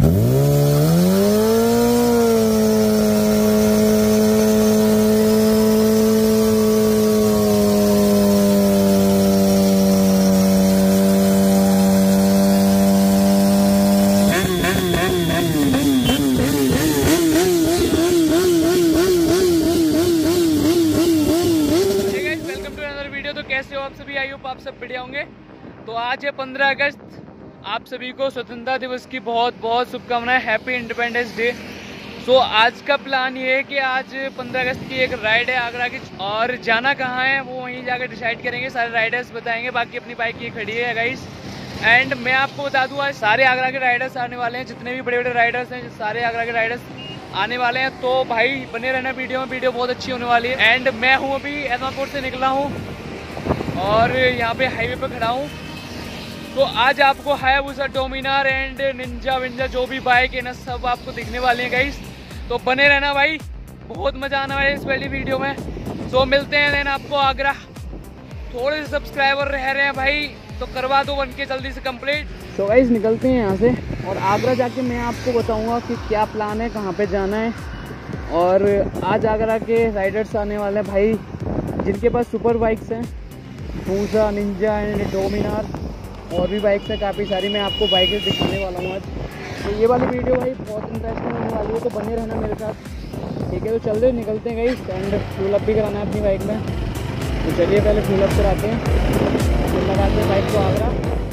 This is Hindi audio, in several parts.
कैसे हो आप सभी? आई होप आप सब बढ़िया होंगे। तो आज है 15 अगस्त, आप सभी को स्वतंत्रता दिवस की बहुत बहुत शुभकामनाएं। Happy independence day. सो आज का प्लान ये है कि आज 15 अगस्त की एक राइड है आगरा की, और जाना कहाँ है वो वहीं जाकर डिसाइड करेंगे। सारे राइडर्स बताएंगे, बाकी अपनी बाइक ये खड़ी है गाइस। एंड मैं आपको बता दूँ, आज सारे आगरा के राइडर्स आने वाले हैं, जितने भी बड़े बड़े राइडर्स हैं सारे आगरा के राइडर्स आने वाले हैं। तो भाई बने रहना वीडियो में, वीडियो बहुत अच्छी होने वाली है। एंड मैं हूँ अभी एदमापुर से निकला हूँ और यहाँ पे हाईवे पे खड़ा हूँ। तो आज आपको हायाबुसा, डोमिनार एंड निंजा विंजा जो भी बाइक है ना, सब आपको दिखने वाले हैं गाइस। तो बने रहना भाई, बहुत मजा आने वाला है इस पहली वीडियो में। तो मिलते हैं देन आपको आगरा। थोड़े से सब्सक्राइबर रह रहे हैं भाई, तो करवा दो 1K जल्दी से कंप्लीट। तो गाइस निकलते हैं यहाँ से और आगरा जाके मैं आपको बताऊँगा कि क्या प्लान है, कहाँ पे जाना है। और आज आगरा के राइडर्स आने वाले हैं भाई, जिनके पास सुपर बाइक्स हैं, हायाबुसा, निंजा एंड डोमिनार, और भी बाइक्स है काफ़ी सारी। मैं आपको बाइकें दिखाने वाला हूँ आज। तो ये वाली वीडियो भाई बहुत इंटरेस्टिंग होने वाली है, तो बने रहना मेरे साथ, ठीक है। तो चल रहे निकलते हैं गाइस। एंड फ्यूल अप भी कराना है अपनी बाइक में, तो चलिए पहले फ्यूल अप कराते हैं, फिर लगाते हैं बाइक को आगरा।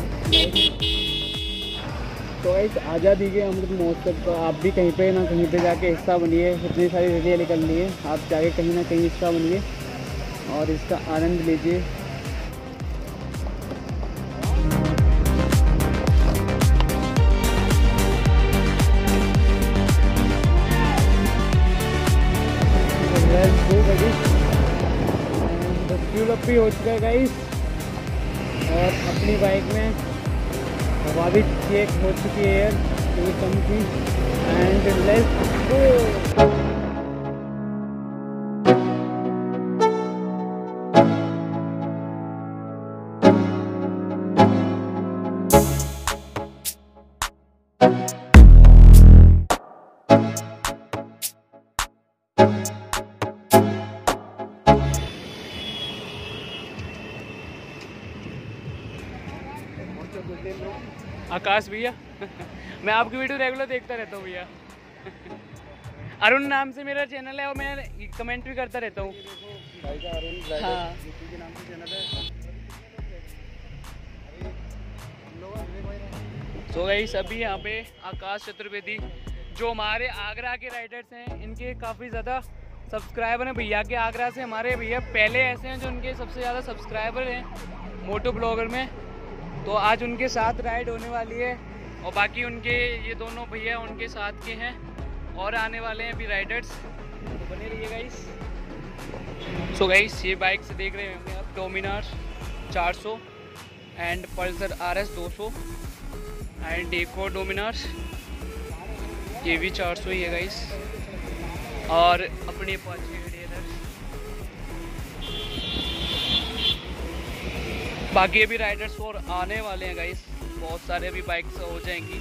तो गाइस आज़ादी के अमृत महोत्सव का आप भी कहीं पे ना कहीं पे जाके हिस्सा बनिए। इतनी सारी रैलियाँ निकल रही है, आप जाके कहीं ना कहीं हिस्सा बनिए और इसका आनंद लीजिए। फ्यूल अप भी हो चुका है गाइस, और अपनी बाइक में हवा भी चेक हो चुकी है एयर कम की। And let's go. आकाश भैया मैं आपकी वीडियो रेगुलर देखता रहता हूँ भैया। अरुण नाम से मेरा चैनल है और मैं कमेंट भी करता रहता हूँ। हाँ तो गाइस अभी यहाँ पे आकाश चतुर्वेदी, जो हमारे आगरा के राइडर्स हैं, इनके काफ़ी ज़्यादा सब्सक्राइबर हैं भैया के। आगरा से हमारे भैया पहले ऐसे हैं जो उनके सबसे ज़्यादा सब्सक्राइबर हैं मोटो ब्लॉगर में। तो आज उनके साथ राइड होने वाली है, और बाकी उनके ये दोनों भैया उनके साथ के हैं और आने वाले हैं अभी राइडर्स। तो बने रहिए गाइस। सो गाइस ये बाइक से देख रहे होंगे आप, Dominar 400 and Pulsar RS 200 and एक और डोमिनार, ये भी 400 ही है गाइस, और अपने अपाचे बाकी अभी राइडर्स और आने वाले हैं गाइस, बहुत सारे अभी बाइक्स हो जाएंगी।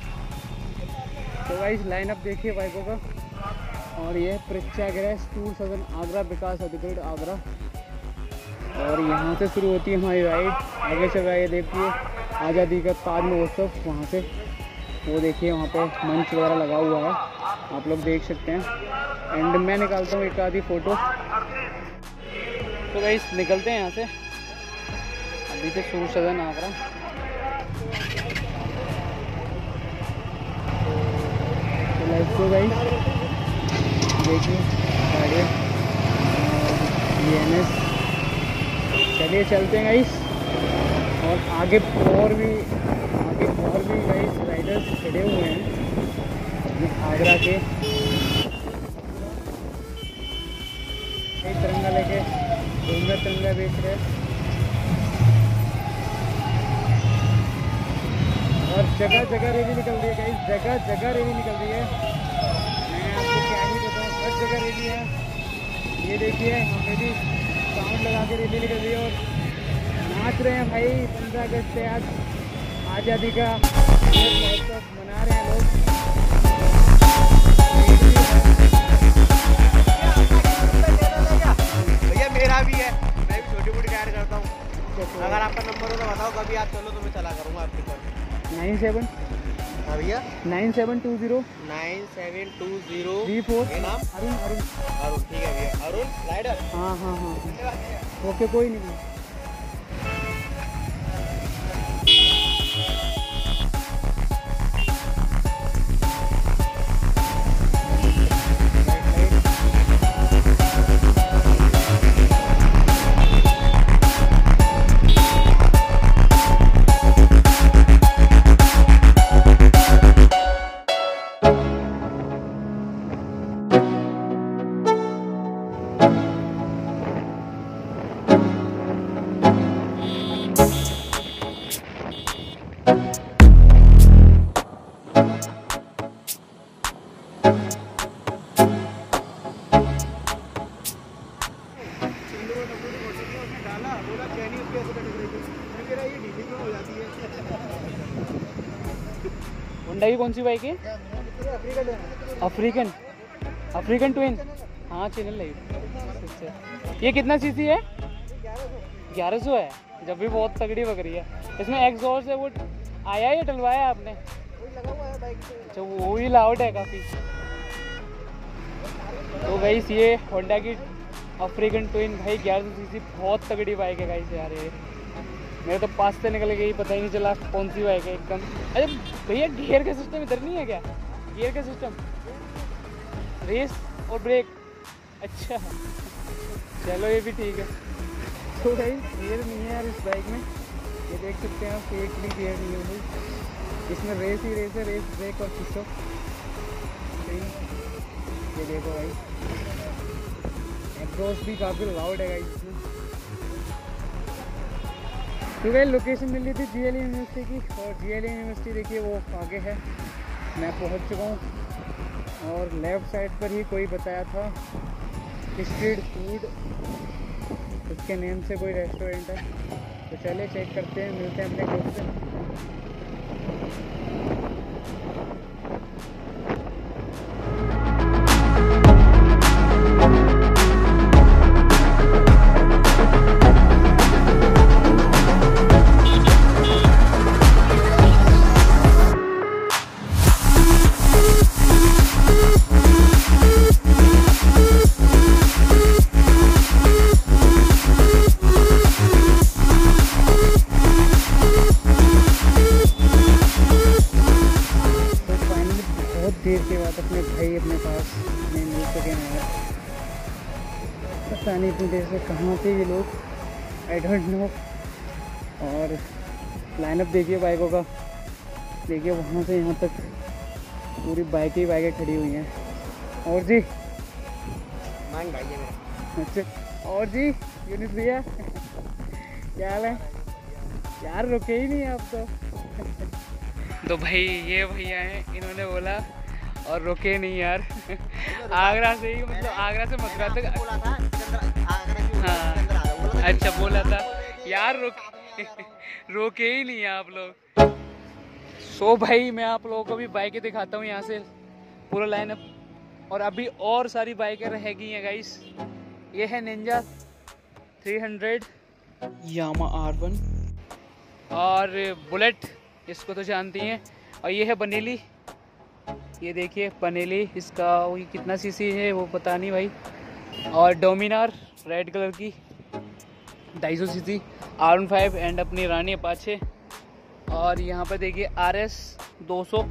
तो गाइस लाइनअप देखिए बाइकों का, और ये प्रेक्षागृह टूर सदन आगरा विकास अधिकृत आगरा, और यहाँ से शुरू होती है हमारी राइड। आगे चल रहा है, ये देखिए आज़ादी का ताज महोत्सव, वहाँ से वो देखिए वहाँ पे मंच वगैरह लगा हुआ है, आप लोग देख सकते हैं। एंड मैं निकालता हूँ एक आधी फ़ोटो। तो गाइस निकलते हैं यहाँ से, अभी से टूर सदन आगरा। तो लेट्स गो गाइस, देखिए गाड़ियाँ ENS। चलिए चलते हैं गाइस, और आगे और भी गाइस राइडर्स खड़े हुए हैं आगरा के। तिरंगा लेके तिरंगा बेच रहे हैं, और जगह जगह रैली निकल रही है गाइस, जगह जगह रैली निकल रही है। मैं आपको क्या ही बताऊँ, हर जगह रैली है। ये देखिए यहाँ पे भी साउंड लगा के रैली निकल रही है, और नाच रहे हैं भाई। 15 अगस्त से आज आज़ादी का महोत्सव मना रहे हैं लोग। 97 भैया 9720 9720 34 ये नाम अरुण अरुण अरुण। ठीक है भैया, अरुण राइडर। हाँ हाँ हाँ ओके कोई नहीं। होंडा की कौन सी बाइक है? African Twin. हाँ चैनल लाइव। ये कितना सीसी है? 1100 है। जब भी बहुत तगड़ी बक रही है। इसमें एग्जॉस्ट है वो आया या डलवाया आपने? अच्छा वो ही लाउड है काफ़ी। तो गाइस ये होंडा की अफ्रीकन ट्विन भाई 1100 सीसी बहुत तगड़ी बाइक है गाइस यार। ये मेरे तो पास से निकल गई, पता ही नहीं चला कौन सी बाइक है एकदम। अरे भैया गियर का सिस्टम इधर नहीं है क्या? गियर का सिस्टम रेस और ब्रेक। अच्छा चलो ये भी ठीक है। तो भाई गियर नहीं है यार इस बाइक में, ये देख सकते हैं आप। एक भी गियर नहीं है भाई इसमें। रेस ही रेस है, रेस ब्रेक और सिस्टम। ये देखो भाई एग्जॉस्ट भी काफ़ी लाउड है गाइस इसमें। तो भाई लोकेशन मिल रही थी GLE यूनिवर्सिटी की, और GLE यूनिवर्सिटी देखिए वो आगे है। मैं पहुंच चुका हूं और लेफ़्ट साइड पर ही कोई बताया था स्ट्रीट फूड, उसके नेम से कोई रेस्टोरेंट है। तो चले चेक करते हैं, मिलते हैं अपने ग्रुप से। देर के बाद अपने भाई अपने पास नहीं मिल सके हैं यार। पता नहीं इतनी देर से कहाँ थे ये लोग, आई डोंट नो। और लाइनअप देखिए बाइकों का, देखिए वहाँ से यहाँ तक पूरी बाइकें खड़ी हुई हैं। और जी मान भाई है। अच्छा और जी यूनिस भैया क्या हाल है यार? रुके ही नहीं आप तो भाई ये भैया हैं, इन्होंने बोला और रुके नहीं यार। आगरा से ही, मतलब आगरा से मथुरा तक। हाँ अच्छा बोला था यार, रोके ही नहीं आप लोग। सो भाई मैं आप लोगों को भी बाइकें दिखाता हूँ यहाँ से पूरा लाइनअप। और अभी और सारी बाइकें रह गई हैं गाइस। ये है निंजा 300, यामा R1 और बुलेट, इसको तो जानती हैं। और ये है बनेली, ये देखिए बनेली, इसका वही कितना सीसी है वो पता नहीं भाई। और डोमिनार रेड कलर की 250 सीसी R15 एंड अपनी रानी अपाचे। और यहाँ पर देखिए RS 200।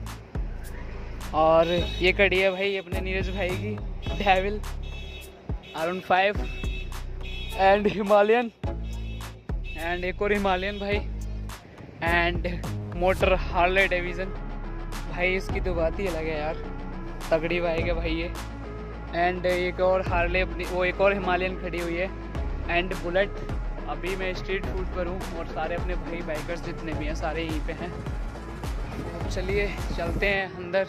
और ये कड़ी है भाई अपने नीरज भाई की devil R15 and Himalayan, and एक और हिमालयन भाई, एंड मोटर हार्ले डेविजन भाई। इसकी तो बात ही अलग है यार, तगड़ी बाइक है भाई ये। एंड एक और हार्ले अपनी, वो एक और हिमालयन खड़ी हुई है। And Bullet. अभी मैं स्ट्रीट फूड पर हूँ और सारे अपने भाई बाइकर्स जितने भी हैं सारे यहीं पे हैं। तो चलिए चलते हैं अंदर।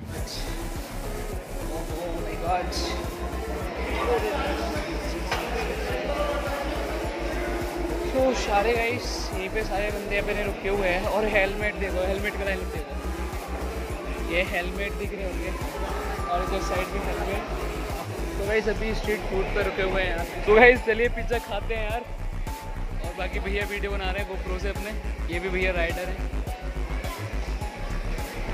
ओह माय गॉड, तो सारे गाइस यहीं पे सारे बंदे अपने रुके हुए हैं। और हेलमेट देखो, हेलमेट का लाइन देखो, ये हेलमेट दिख रहे होंगे और इधर साइड भी हेलमेट। तो गाइस अभी स्ट्रीट फूड पे रुके हुए हैं यार। तो गाइस चलिए पिज्ज़ा खाते हैं यार। और बाकी भैया वीडियो बना रहे हैं GoPro से अपने, ये भी भैया राइडर हैं।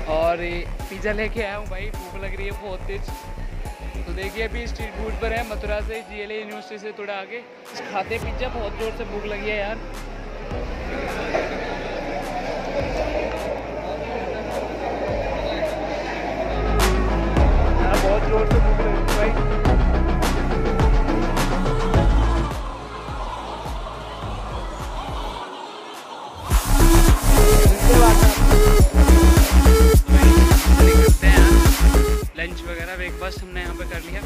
और पिज़्ज़ा लेके आया हूँ भाई, भूख लग रही है बहुत तेज। तो देखिए अभी स्ट्रीट फूड पर है, मथुरा से GLA यूनिवर्सिटी से थोड़ा आगे खाते पिज़्ज़ा। बहुत जोर से भूख लगी है यार। बहुत जोर से भूख लगी भाई। लंच वगैरह ब्रेकफास्ट हमने यहाँ पे कर लिया।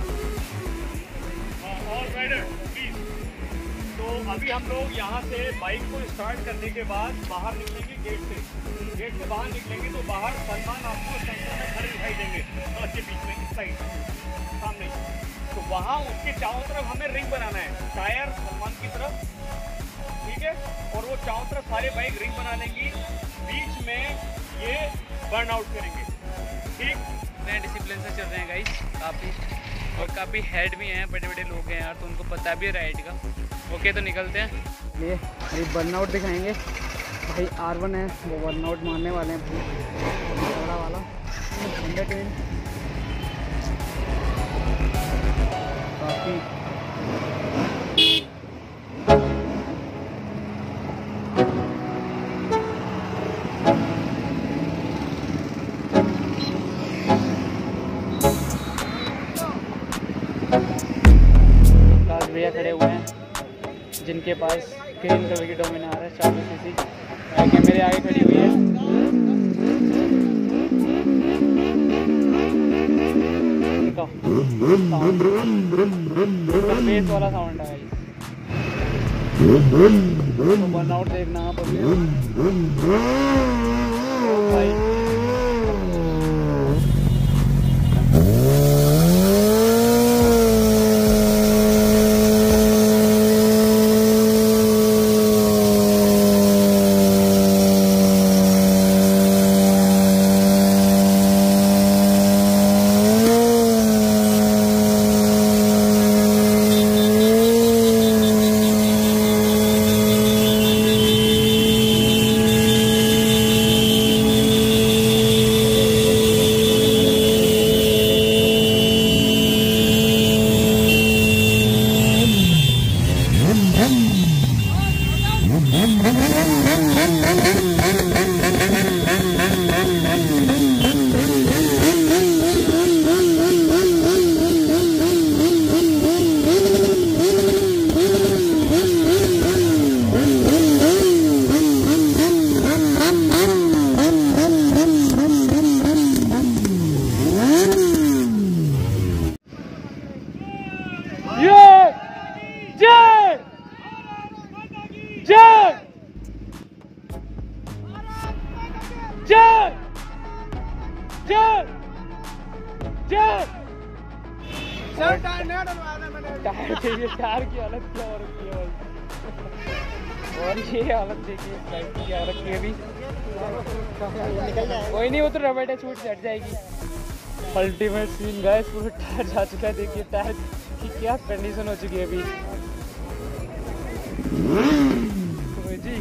All rider please. तो अभी हम लोग यहाँ से बाइक को स्टार्ट करने के बाद बाहर निकलेंगे गेट से। गेट से बाहर निकलेंगे तो बाहर सलमान आपको सेंटर में खड़े दिखाई देंगे, सड़क के बीच में इस साइड सामने। तो वहाँ उसके चारों तरफ हमें रिंग बनाना है, टायर सलमान की तरफ, ठीक है। और वो चारों तरफ सारे बाइक रिंग बना लेंगी, बीच में ये बर्न आउट करेंगे, ठीक। नए डिसिप्लिन से चल रहे हैं गाइस काफ़ी, और काफ़ी हेड भी हैं, बड़े बड़े लोग हैं यार, तो उनको पता भी है राइड का। ओके तो निकलते हैं। ये बर्नआउट दिखाएंगे भाई। R1 है वो बर्नआउट मारने वाले हैं भाई, बड़ा वाला 110 काफ़ी। भैया खड़े हुए हैं जिनके पास ग्रीन कलर की डोमिनार है 400 cc, मेरे आगे खड़ी हुई है। बेस वाला साउंड है तो बर्नआउट देखना आप भाई। टायर की हालत क्या हो रखी है भाई, और ये हालत देखिए इस बाइक की क्या रखी है अभी। कोई नहीं, वो तो रबड़ है, छूट हट जाएगी। अल्टीमेट सीन गाइस, पूरा टायर जा चुका है। देखिए टायर की क्या कंडीशन हो चुकी है अभी जी।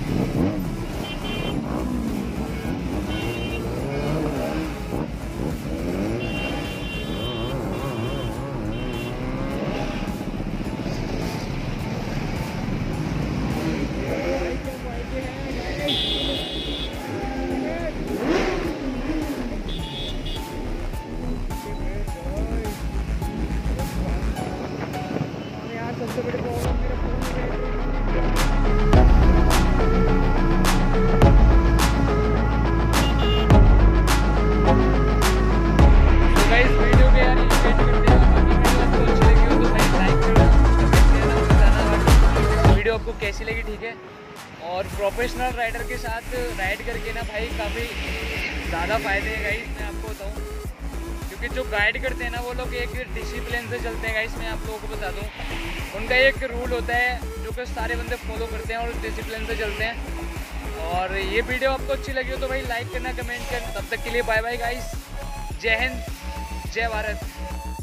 आपको कैसी लगी, ठीक है। और प्रोफेशनल राइडर के साथ राइड करके ना भाई काफ़ी ज़्यादा फ़ायदे हैं गाइस, मैं आपको बताऊं। क्योंकि जो गाइड करते हैं ना वो लोग एक डिसिप्लिन से चलते हैं गाइस। मैं आप लोगों को बता दूं, उनका एक रूल होता है जो कि सारे बंदे फॉलो करते हैं और डिसिप्लिन से चलते हैं। और ये वीडियो आपको अच्छी लगी हो तो भाई लाइक करना, कमेंट करना। तब तक के लिए बाय बाय गाइस, जय हिंद, जय भारत।